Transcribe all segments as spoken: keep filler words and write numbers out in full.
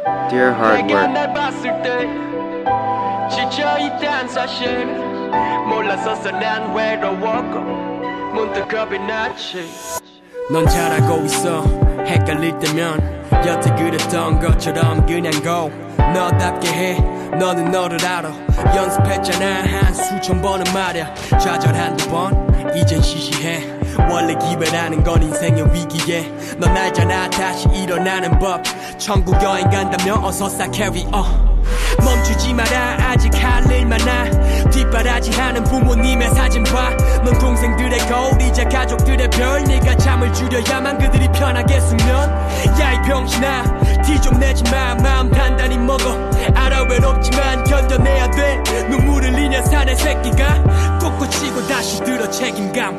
Dear hard work. 넌 잘하고 있어. 헷갈릴 때면 여태 그랬던 것처럼 그냥 go. 너답게 해. 너는 너를 알아. 연습했잖아 한 수천 번은 말야. 좌절 한두 번 이젠 시시해. 원래 기회라는 건 인생의 위기에. 넌 알잖아 다시 일어나는 법. 천국 여행 간다면 어서 싹 carry on. 멈추지 마라 아직 할 일 많아. 뒷바라지하는 부모님의 사진 봐. 넌 동생들의 거울 이제 가족들의 별. 네가 잠을 줄여야만 그들이 편하게 숙면. 야 이 병신아 티 좀 내지마. 마음 단단히 먹어. 알아 외롭지만 견뎌내야 돼. 눈물을 흘리냐 사내 새끼가. 솟구치고 다시 들어 책임감.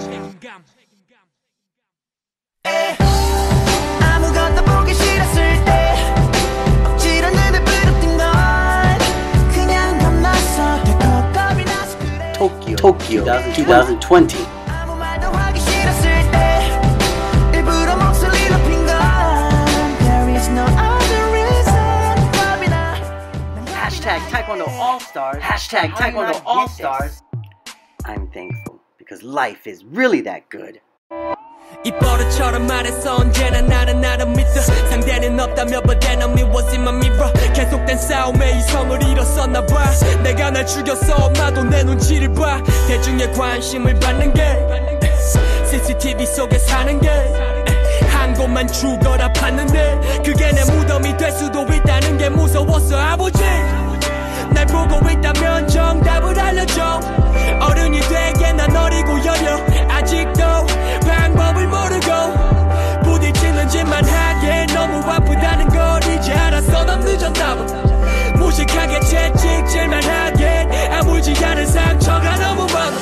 아무것도 보기 싫었을 때 억지로 눈을 부릅뜬 건 그냥 겁나서 더 겁이 나서 그래. Tokyo, Tokyo twenty twenty. 아무 말도 하기 싫었을 때 일부러 목소리 높인 건 There is no other reason. 겁이 나. Hashtag Taekwondo All-Stars. Hashtag Taekwondo All-Stars. I'm thankful because life is really that good. 이 버릇처럼 말해서 언제나 나는 나를 믿어. 상대는 없다며 but then I was in my mirror. 계속된 싸움에 이성을 잃었었나봐. 내가 날 죽였어 엄마도 내 눈치를 봐. 대중의 관심을 받는 게 씨씨티비 속에 사는 게 한 곳만 죽어라 봤는데 그게 내 무덤이 될 수도 있다는 게 무서웠어 아버지. 날 보고 있다면 정답을 알려줘. 어른이 되게 난 어리고 여려. 아직도 방법을 모르고 부딪히는 짓만 하게. 너무 아프다는 걸 이제 알았어. 넌 늦었나 봐. 무식하게 채찍질만 하게. 아물지 않은 상처가 너무 많아.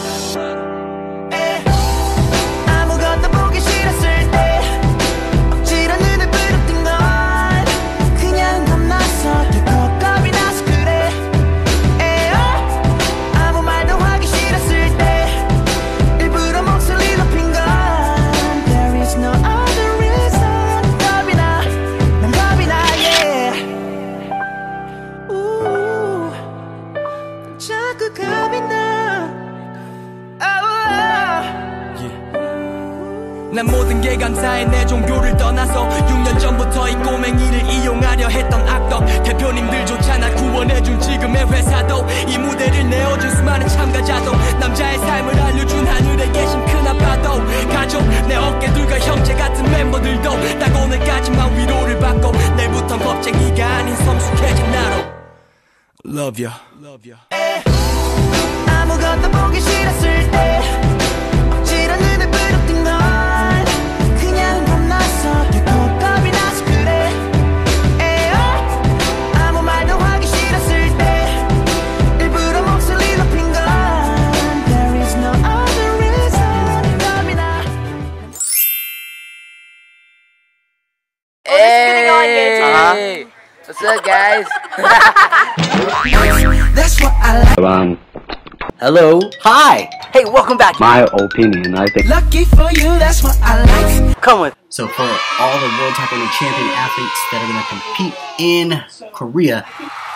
아무것도 보기 싫었을 때 억지로 눈을 부릅뜬 건 그냥 겁나서 더 겁이 나서 그래. 에어. 아무 말도 하기 싫었을 때 일부러 목소리 높인 건 There is no other reason. 겁이 나. 난 겁이 나 yeah. 우. 자꾸 겁이 나. oh. 난 모든 게 감사해. 내 종교를 떠나서 육 년 전부터 이 꼬맹이를 이용하려 했던 악덕 대표님들조차 날 구원해준 지금의 회사도 이 무대를 내어준 수많은 참가자도 남자의 삶을 알려준 하늘에 계신 큰아빠도 가족 내 어깨들과 형제 같은 멤버들도 딱 오늘까지만 위로를 받고 내일부턴 겁쟁이가 아닌 성숙해진 나로 Love ya, love ya. 아무것도 보기 싫었을 때 억지로 눈을 부릅뜬 건 그냥 겁나서 더 겁이 나서 그래. 에어. 아무 말도 하기 싫었을 때 일부러 목소리 높인 건 There is no other reason. 겁이 나. Hey, what's up, guys? That's what I like. Um, Hello. Hi. hey, welcome back. My opinion, I think. Lucky for you, that's what I like. Come with. So for all the World Taekwondo Champion athletes that are going to compete in Korea,